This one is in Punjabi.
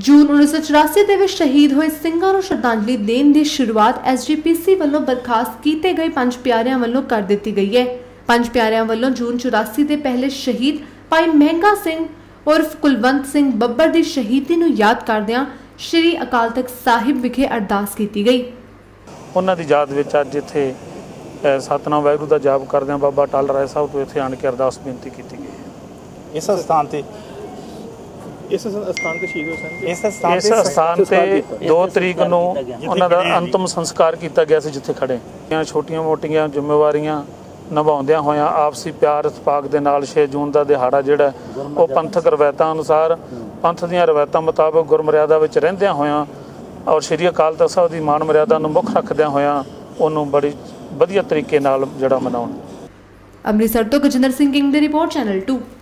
जून 1984 ਦੇ ਵਿੱਚ ਸ਼ਹੀਦ ਹੋਏ ਸਿੰਘਾਂ ਨੂੰ ਸ਼ਰਧਾਂਜਲੀ ਦੇਣ ਦੀ ਸ਼ੁਰੂਆਤ SGPC ਵੱਲੋਂ ਬਰਖਾਸਤ ਕੀਤੇ ਗਏ ਪੰਜ ਪਿਆਰਿਆਂ ਵੱਲੋਂ ਕਰ ਦਿੱਤੀ ਗਈ ਹੈ। ਪੰਜ ਪਿਆਰਿਆਂ ਵੱਲੋਂ ਜੂਨ 84 ਦੇ ਪਹਿਲੇ ਸ਼ਹੀਦ ਭਾਈ ਮਹਿੰਗਾ ਸਿੰਘ ਉਰਫ ਕੁਲਵੰਤ ਸਿੰਘ ਬੱਬਰ ਦੀ ਸ਼ਹੀਦੀ ਨੂੰ ਯਾਦ ਕਰਦਿਆਂ ਸ਼੍ਰੀ ਅਕਾਲ ਤਖਤ ਸਾਹਿਬ ਵਿਖੇ ਅਰਦਾਸ ਕੀਤੀ ਗਈ। ਉਹਨਾਂ ਦੀ ਯਾਦ ਵਿੱਚ ਅੱਜ ਇੱਥੇ ਸਤਨਾਮ ਵਾਹਿਗੁਰੂ ਦਾ ਜਾਪ ਕਰਦਿਆਂ ਬਾਬਾ ਟਾਲ ਰਾਏ ਸਾਹਿਬ ਤੋਂ ਇੱਥੇ ਆਣ ਕੇ ਅਰਦਾਸ ਬੇਨਤੀ ਕੀਤੀ ਗਈ। ਇਸ ਸਥਾਨ ਤੇ ਸ਼ਹੀਦ ਹੋਏ ਸਨ। ਇਸ ਸਥਾਨ ਤੇ 2 ਤਰੀਕ ਨੂੰ ਉਹਨਾਂ ਦਾ ਅੰਤਮ ਸੰਸਕਾਰ ਕੀਤਾ ਗਿਆ ਸੀ, ਜਿੱਥੇ ਖੜੇ ਛੋਟੀਆਂ ਮੋਟੀਆਂ ਜ਼ਿੰਮੇਵਾਰੀਆਂ ਨਿਭਾਉਂਦਿਆਂ ਹੋਇਆਂ ਆਪਸੀ ਪਿਆਰ ਇਤਫਾਕ ਦੇ ਨਾਲ 6 ਜੂਨ ਦਾ ਦਿਹਾੜਾ ਜਿਹੜਾ ਉਹ ਪੰਥਕ ਰਵਾਇਤਾਂ ਅਨੁਸਾਰ ਪੰਥ ਦੀਆਂ ਰਵਾਇਤਾਂ ਮੁਤਾਬਕ ਗੁਰਮਰਿਆਦਾ ਵਿੱਚ ਰਹਿੰਦਿਆਂ ਹੋਇਆਂ ਔਰ ਸ਼੍ਰੀ ਅਕਾਲ ਤਖਤ ਸਾਹਿਬ ਦੀ ਮਾਣ ਮਰਿਆਦਾ ਨੂੰ ਮੁੱਖ ਰੱਖਦਿਆਂ ਹੋਇਆਂ ਉਹਨੂੰ ਬੜੀ ਵਧੀਆ ਤਰੀਕੇ ਨਾਲ ਜਿਹੜਾ ਮਨਾਉਣ। ਅੰਮ੍ਰਿਤਸਰ ਤੋਂ ਗਜਿੰਦਰ ਸਿੰਘ ਦੀ ਰਿਪੋਰਟ, ਚੈਨਲ 2।